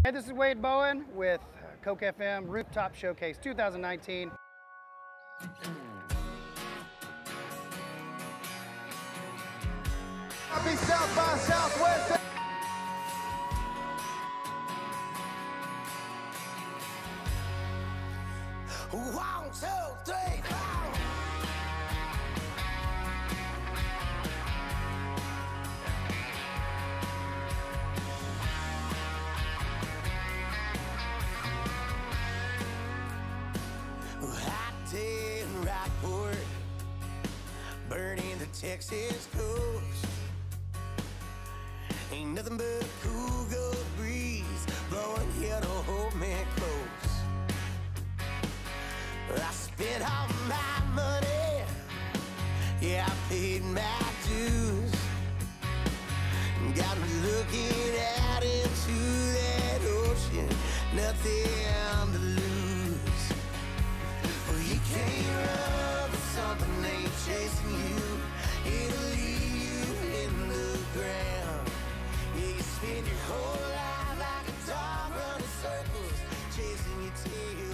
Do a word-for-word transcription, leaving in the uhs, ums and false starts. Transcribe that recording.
Hey, this is Wade Bowen with KOKE F M Rooftop Showcase two thousand nineteen. Happy South by Southwest. One, two, three, four. Hot day in Rockport, burning the Texas coast. Ain't nothing but a cool gold breeze blowing here to hold me close. I spent all my money, yeah, I paid my dues. Got me looking out into that ocean, nothing to lose. Well, you can't run from something that ain't chasing you. It'll leave you in the ground. Yeah, you spend your whole life like a dog running circles, chasing your tail.